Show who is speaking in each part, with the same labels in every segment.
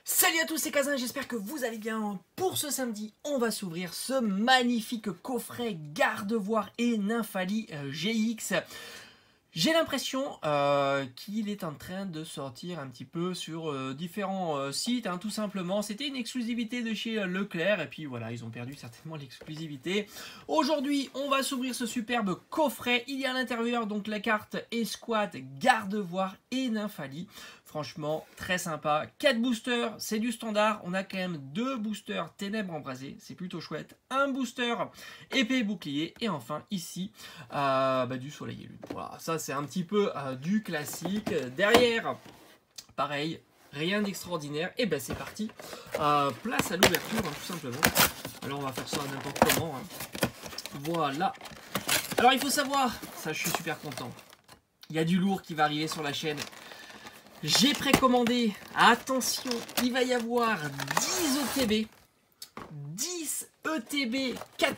Speaker 1: Salut à tous, c'est Kazin, j'espère que vous allez bien. Pour ce samedi, on va s'ouvrir ce magnifique coffret Gardevoir et Nymphalie GX. J'ai l'impression qu'il est en train de sortir un petit peu sur différents sites, hein, tout simplement. C'était une exclusivité de chez Leclerc, et puis voilà, ils ont perdu certainement l'exclusivité. Aujourd'hui, on va s'ouvrir ce superbe coffret. Il y a à l'intérieur donc la carte Escouade, Gardevoir et Nymphalie. Franchement, très sympa. 4 boosters, c'est du standard. On a quand même 2 boosters Ténèbres Embrasées, c'est plutôt chouette. Un booster Épée et Bouclier. Et enfin, ici, du Soleil et Lune. Voilà, ça c'est un petit peu du classique. Derrière, pareil, rien d'extraordinaire. Et ben c'est parti. Place à l'ouverture, hein, tout simplement. Alors on va faire ça n'importe comment. Hein. Voilà. Alors il faut savoir, ça je suis super content. Il y a du lourd qui va arriver sur la chaîne. J'ai précommandé, attention, il va y avoir 10 ETB, 10 ETB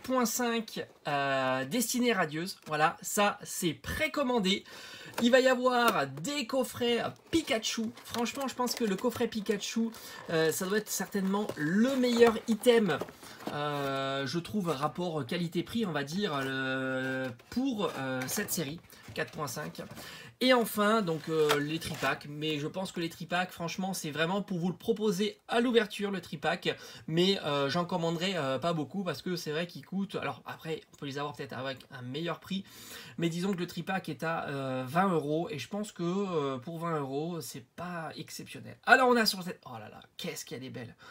Speaker 1: 4.5 destinée radieuse. Voilà, ça c'est précommandé. Il va y avoir des coffrets Pikachu. Franchement, je pense que le coffret Pikachu, ça doit être certainement le meilleur item. Je trouve rapport qualité-prix, on va dire, pour cette série 4.5. Et enfin, donc les tripacks. Mais je pense que les tripacks, franchement, c'est vraiment pour vous le proposer à l'ouverture, le tripack. Mais j'en commanderai pas beaucoup parce que c'est vrai qu'ils coûtent. Alors après, on peut les avoir peut-être avec un meilleur prix. Mais disons que le tripack est à 20 €. Et je pense que pour 20 €, c'est pas exceptionnel. Alors on a sur cette. Oh là là, qu'est-ce qu'il y a des belles!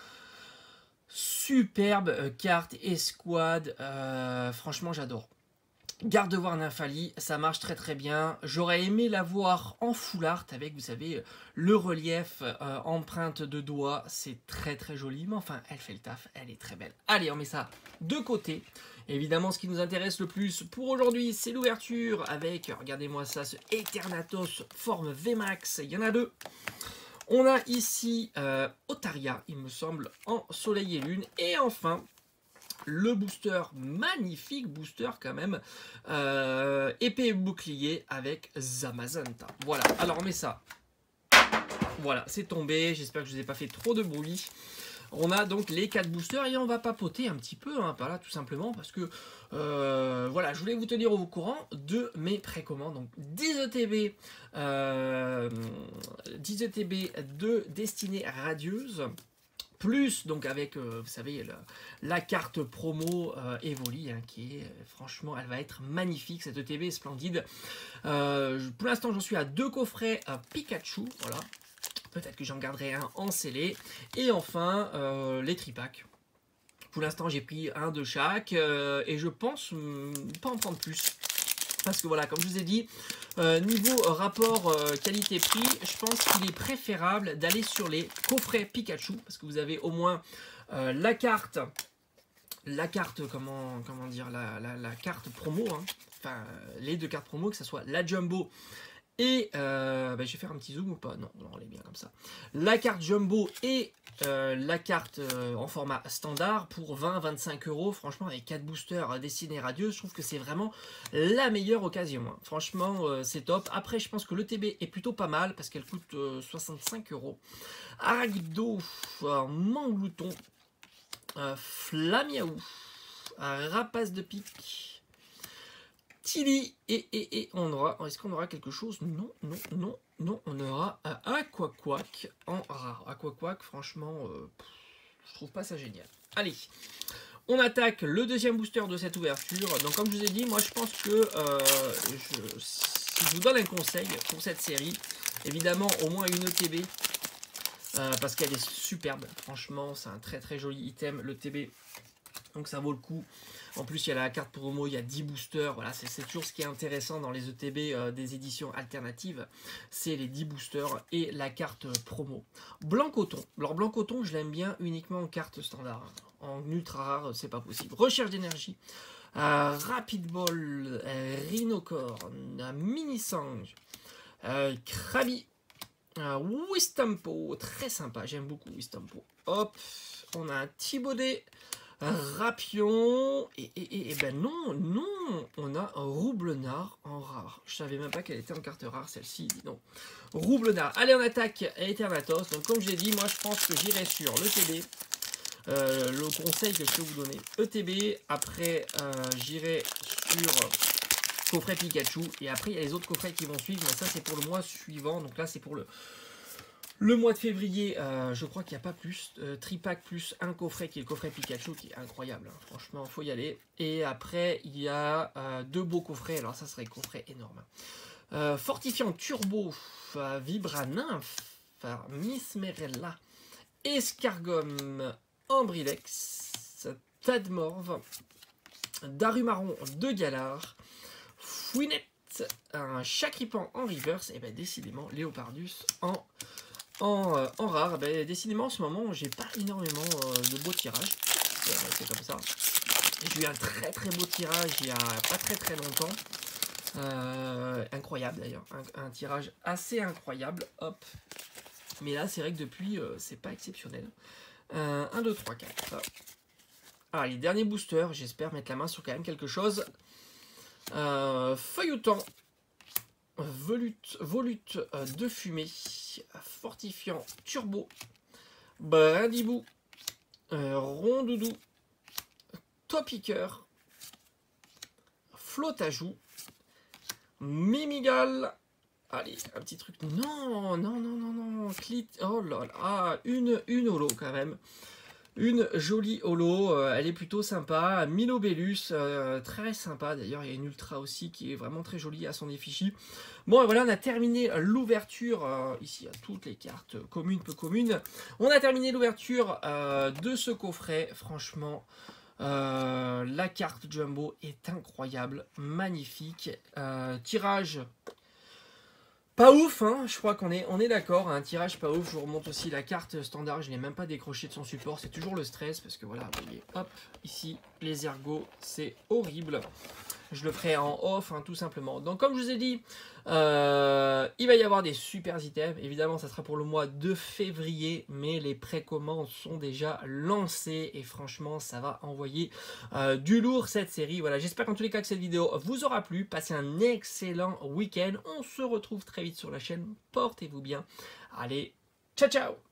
Speaker 1: Superbe carte Escouade. Franchement, j'adore. Gardevoir Nymphalie, ça marche très très bien. J'aurais aimé la voir en full art avec, vous savez, le relief empreinte de doigts. C'est très très joli, mais enfin, elle fait le taf, elle est très belle. Allez, on met ça de côté. Évidemment, ce qui nous intéresse le plus pour aujourd'hui, c'est l'ouverture avec, regardez-moi ça, ce Eternatus forme VMAX. Il y en a deux. On a ici Otaria, il me semble, en Soleil et Lune. Et enfin, le booster, magnifique booster quand même, épée et bouclier avec Zamazenta. Voilà, alors on met ça. Voilà, c'est tombé, j'espère que je ne vous ai pas fait trop de bruit. On a donc les 4 boosters et on va papoter un petit peu hein, par là tout simplement parce que voilà, je voulais vous tenir au courant de mes précommandes. Donc 10 ETB, 10 ETB de destinée radieuse. Plus donc avec, vous savez, la carte promo Evoli, hein, qui est franchement, elle va être magnifique, cette ETB est splendide. Pour l'instant, j'en suis à 2 coffrets Pikachu, voilà. Peut-être que j'en garderai un en scellé. Et enfin, les tripacks. Pour l'instant, j'ai pris un de chaque et je pense pas en prendre plus. Parce que voilà, comme je vous ai dit, niveau rapport qualité-prix, je pense qu'il est préférable d'aller sur les coffrets Pikachu. Parce que vous avez au moins la carte, comment dire, la carte promo. Hein. Enfin, les 2 cartes promo, que ce soit la Jumbo et... je vais faire un petit zoom ou pas? Non, elle est bien comme ça. La carte Jumbo et la carte en format standard pour 20-25 €. Franchement, avec 4 boosters destinés radieux, je trouve que c'est vraiment la meilleure occasion. Hein. Franchement, c'est top. Après, je pense que l'ETB est plutôt pas mal parce qu'elle coûte 65 €. Aragdo, Manglouton, Flamiaou, Rapace de pique. Tilly et on aura, est-ce qu'on aura quelque chose? Non, on aura un Aquaquack en rare. Aquaquack, franchement, je trouve pas ça génial. Allez, on attaque le deuxième booster de cette ouverture. Donc comme je vous ai dit, moi je pense que si je vous donne un conseil pour cette série, évidemment au moins une ETB, parce qu'elle est superbe. Franchement, c'est un très très joli item, le TB. Donc ça vaut le coup. En plus, il y a la carte promo, il y a 10 boosters. Voilà, c'est toujours ce qui est intéressant dans les ETB des éditions alternatives. C'est les 10 boosters et la carte promo. Blanc coton. Alors, blanc coton, je l'aime bien uniquement en carte standard. En ultra rare, c'est pas possible. Recherche d'énergie. Rapid Ball. Rhinocorn. Mini-Sange. Krabi. Wistampo. Très sympa, j'aime beaucoup Wistampo. Hop, on a un Thibaudet. Rapion, et ben non, on a un Roublenard en rare. Je savais même pas qu'elle était en carte rare celle-ci, dis donc. Roublenard, allez on attaque Eternatus. Donc comme j'ai dit, moi je pense que j'irai sur le TB. Le conseil que je peux vous donner, ETB, après j'irai sur coffret Pikachu, et après il y a les autres coffrets qui vont suivre, mais ça c'est pour le mois suivant, donc là c'est pour le mois de février, je crois qu'il n'y a pas plus, tripack plus un coffret qui est le coffret Pikachu, qui est incroyable, hein. Franchement il faut y aller, et après il y a 2 beaux coffrets, alors ça serait coffret énorme. Fortifiant Turbo, Vibra Nymph, Miss Merella, Escargum, Ambrilex, Tadmorve, Darumaron de Galar, Fouinette, un Chacripan en reverse, et bien décidément Léopardus en rare. Ben, décidément en ce moment j'ai pas énormément de beaux tirages, c'est comme ça. J'ai eu un très beau tirage il y a pas très longtemps, incroyable d'ailleurs, un tirage assez incroyable, hop. Mais là c'est vrai que depuis c'est pas exceptionnel. 1, 2, 3, 4. Ah, les derniers boosters, j'espère mettre la main sur quand même quelque chose. Feuilletant, Volute de fumée, Fortifiant Turbo, Brindibou, Rondoudou, Topiqueur, Flottajoux, Mimigal. Allez, un petit truc. Non. Clit. Oh là là. Ah, une holo quand même. Une jolie holo. Elle est plutôt sympa. Milobellus. Très sympa. D'ailleurs, il y a une ultra aussi qui est vraiment très jolie à son effigie. Bon, et voilà, on a terminé l'ouverture. Ici, il y a toutes les cartes communes, peu communes. On a terminé l'ouverture de ce coffret. Franchement. La carte Jumbo est incroyable. Magnifique. Tirage. Pas ouf, hein, je crois qu'on est d'accord, un tirage pas ouf. Je vous remonte aussi la carte standard, je ne l'ai même pas décroché de son support, c'est toujours le stress parce que voilà, vous voyez, hop, ici, les ergots, c'est horrible. Je le ferai en off, hein, tout simplement. Donc comme je vous ai dit, il va y avoir des super items. Évidemment, ça sera pour le mois de février, mais les précommandes sont déjà lancées. Et franchement, ça va envoyer du lourd cette série. Voilà, j'espère qu'en tous les cas que cette vidéo vous aura plu. Passez un excellent week-end. On se retrouve très vite sur la chaîne. Portez-vous bien. Allez, ciao ciao!